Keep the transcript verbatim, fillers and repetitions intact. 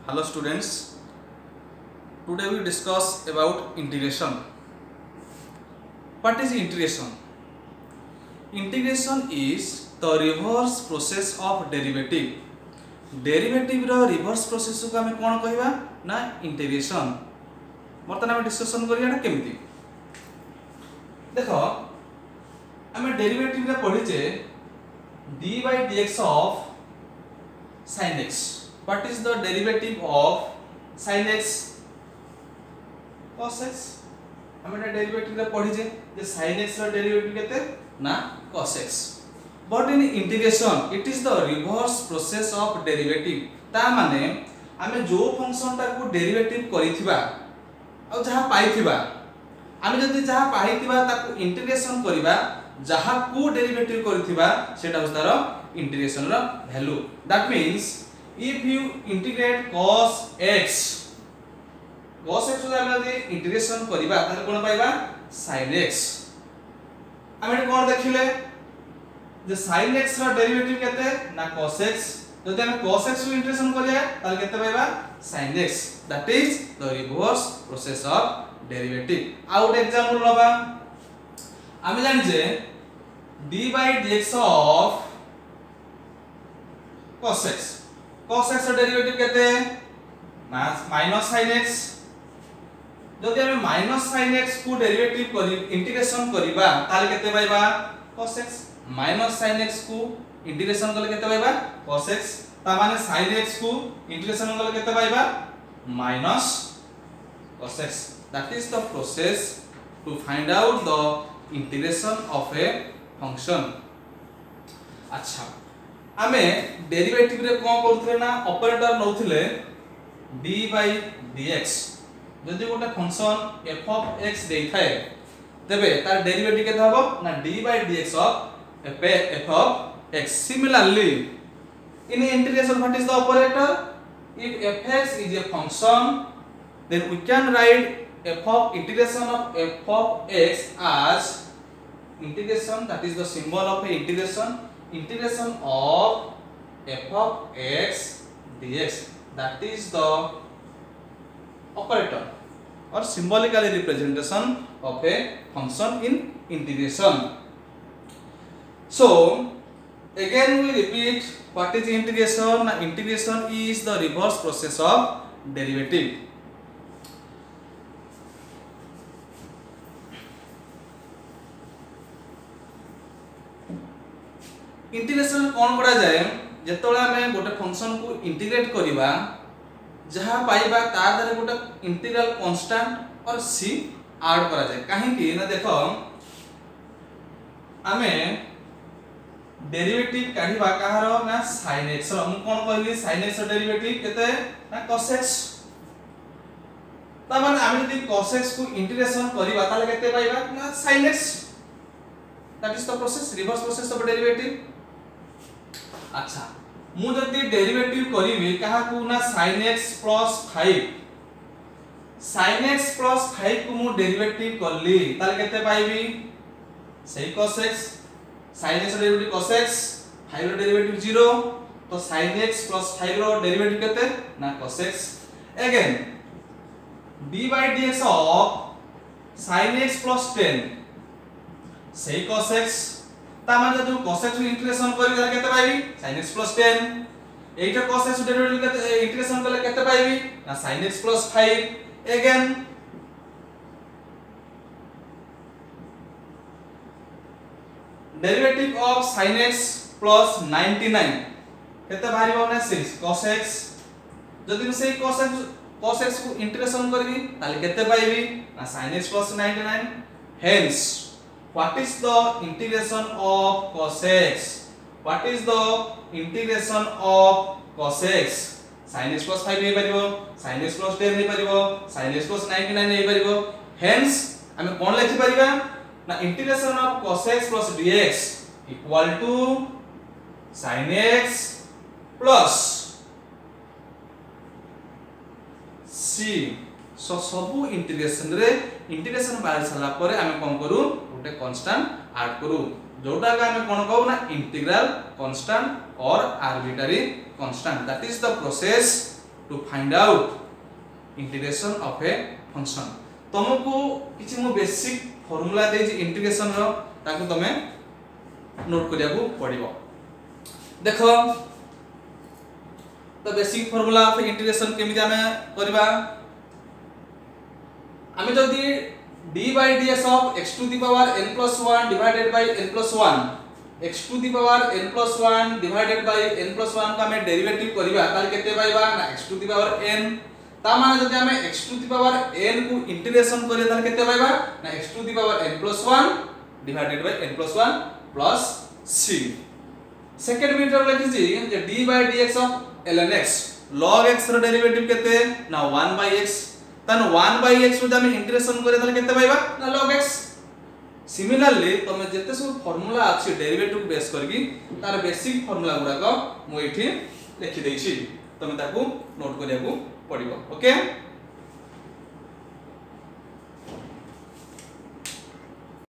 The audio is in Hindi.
Hello students, today we discuss about integration. What is integration? Integration is the reverse process of derivative. Derivative row reverse process को हमें कौन कहवा ना integration. बर्तमान हमें डिस्कशन करिया ना केमिति देखो हमें डेरिवेटिव रे पढिचे d by dx of sin x. What is the derivative of sin x cos x? हमें डेरिवेटिव रे पढिचे जे sin x रो डेरिवेटिव केते ना cos x. But in integration it is the reverse process of derivative. ता माने हमें जो फंक्शन टा को डेरिवेटिव करिथिबा और जहा पाइथिबा हमें जदि जहा पाइथिबा ताको इंटीग्रेशन करिबा जहा को डेरिवेटिव करिथिबा सेटा होस तार इंटीग्रेशन रो value. That means if you integrate cos x cos x को हम जदि इंटीग्रेशन करिबा ताले कोन पाइबा sin x. हमें कोन देखिले जे sin x रो डेरिवेटिव केते ना cos x. जदि हम cos x को इंटीग्रेशन करिया ताले केते पाइबा sin x. That is the reverse process of derivative. आउट एग्जांपल लबा हम जानि जे d by dx of cos x. cos x रो डेरिवेटिव केते माइनस sin x. जदि हम माइनस sin x को डेरिवेटिव करी इंटीग्रेशन करिबा ताले केते पाइबा cos x. Minus sin x को इंटीग्रेशन कले केते पाइबा cos x. ता माने sin x को इंटीग्रेशन कले केते पाइबा minus cos x. That is the process to find out the integration of a function. अच्छा आमे डेरिवेटिव रे कोन करथले ना ऑपरेटर नउथिले d by dx. जदि गोटे फंक्शन f of x देई थाए तबे तार डेरिवेटिव केते हबो ना d by dx of f f of x. Similarly in integration what is the operator? If fx is a function, then we can write f of integration of f of x as integration, that is the symbol of a integration, integration of f of x dx. That is the operator or symbolically representation of a function in integration. So again we repeat, what is integration? Integration is the reverse process of derivative. Integration कोन करा जाय जेतोला हमें गोटे फंक्शन को इंटीग्रेट करिबा जहा पाइबा ता दरे गोटे इंटीग्रल कांस्टेंट और c ऐड करा जाय. काहे कि ना देखो हमें डेरिवेटिव काढिबा कहारो ना sin x रो. हम कोन कहली sin x रो डेरिवेटिव केते ना cos x. ता माने हम यदि cos x को इंटीग्रेशन करिबा ताले केते पाइबा ना sin x. That is the process, reverse process of derivative. अच्छा मु जदि डेरिवेटिव करिबी कहा को ना sin x five sin x five को मु डेरिवेटिव करली ताले केते पाइबी सही cos x. sin x derivative cos x, five रो डेरिवेटिव जीरो तो sin x फाइव रो डेरिवेटिव केते ना cos x. Again d by dx of sin x ten सही cos x. ता माने जदि cos x को इंटीग्रेशन करी ताले केते पाइबी sin x टेन. एटा cos x डेरिवेटिव केते इंटीग्रेशन करले केते पाइबी ना sin x five. Again derivative of sin x plus ninety-nine केते बाहरिबो ना सिक्स cos x. जदि हम सेही cos x cos x को इंटीग्रेशन करबी ताले केते पाइबी ना sin x plus ninety-nine. Hence what is the integration of cos x? What is the integration of cos x? sin x plus five हे परिबो, sin x plus टेन हे परिबो, sin x plus ninety-nine हे परिबो. Hence हमें कोन लिखि परिबा ना integration of cos x plus dx equal to sin x plus c. So सबु इंटीग्रेशन रे इंटीग्रेशन बाहर सला परे हमें कोन करू गोटे कांस्टेंट ऐड करू जोटा का हमें कोन कहू ना इंटीग्रल कांस्टेंट और arbitrary constant. That is the process to find out integration of a function तुमको किछि मो बेसिक फार्मूला दे जे इंटीग्रेशन रो ताकू तमे नोट करिया को पड़िबो देखो तो बेसिक फार्मूला ऑफ इंटीग्रेशन केमिति हमें करबा हमें जदी d by dx of x to the power n plus one divided by n plus one x to the power n plus one divided by n plus one का हमें डेरिवेटिव करबा ताल केते पाइबा ना x to the power n ता माने जदी हमें x to the power n को इंटीग्रेशन करिया ताल केते पाइबा ना x to the power n plus one divided by n plus one plus c second मीटर लिखि जे d by dx of ln x log x रो डेरिवेटिव केते ना one by x तन one by x को हम इंटीग्रेशन करे ताले केते पाइबा ना log x सिमिलरली तमे जते सब फार्मूला अछि डेरिवेटिव बेस करकी तार बेसिक फार्मूला गुडा को मो एठी लिखि देछि तमे ताकू नोट करिया को पड़िबो ओके।